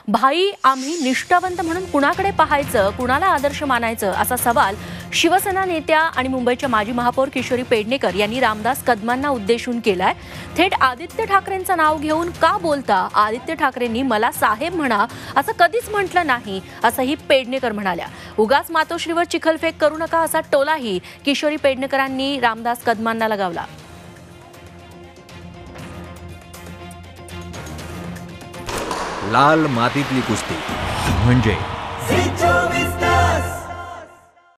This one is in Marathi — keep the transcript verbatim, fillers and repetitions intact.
भाई आम्ही निष्ठावंत म्हणून कुणाकडे पाहायचं, कुणाला आदर्श मानायचं असा सवाल शिवसेना नेत्या आणि मुंबईच्या माजी महापौर किशोरी पेडणेकर यांनी रामदास कदमांना उद्देशून केलाय। थेट आदित्य ठाकरेंचं नाव घेऊन का बोलता? आदित्य ठाकरेंनी मला साहेब म्हणा असं कधीच म्हटलं नाही असंही पेडणेकर म्हणाल्या। उगाच मातोश्रीवर चिखलफेक करू नका असा टोलाही किशोरी पेडणेकरांनी रामदास कदमांना लगावला। लाल मातीतली कुस्ती म्हणजे